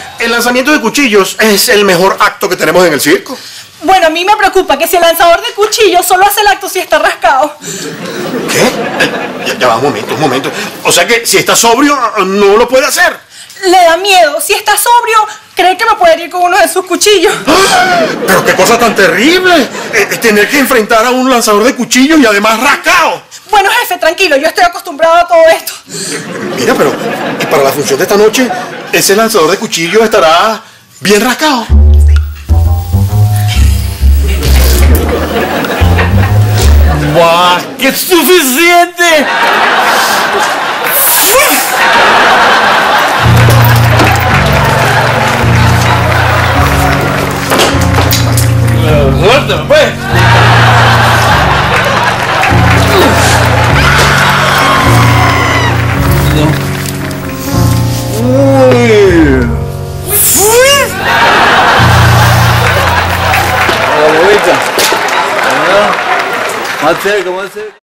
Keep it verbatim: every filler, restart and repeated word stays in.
El lanzamiento de cuchillos es el mejor acto que tenemos en el circo. Bueno, a mí me preocupa que si el lanzador de cuchillos solo hace el acto si está rascado. ¿Qué? Eh, Ya, ya va, un momento, un momento. O sea que si está sobrio, no lo puede hacer. Le da miedo. Si está sobrio, cree que me puede herir con uno de sus cuchillos. ¡Ah! Pero qué cosa tan terrible. Eh, tener que enfrentar a un lanzador de cuchillos y además rascado. Bueno, jefe, tranquilo, yo estoy acostumbrado a todo esto. Mira, pero y para la función de esta noche, ese lanzador de cuchillos estará bien rascado. ¡Buah! ¡Que es suficiente! ¡Suéltame, pues! ¡Uy! La bolita. Más cerca, más cerca.